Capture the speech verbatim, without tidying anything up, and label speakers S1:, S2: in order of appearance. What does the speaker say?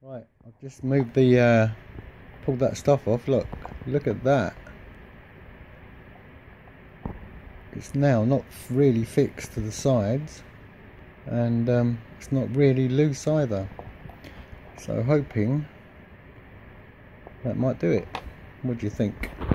S1: Right, I've just moved the, uh, pulled that stuff off. Look, look at that. It's now not really fixed to the sides, and um, it's not really loose either. So hoping that might do it. What do you think?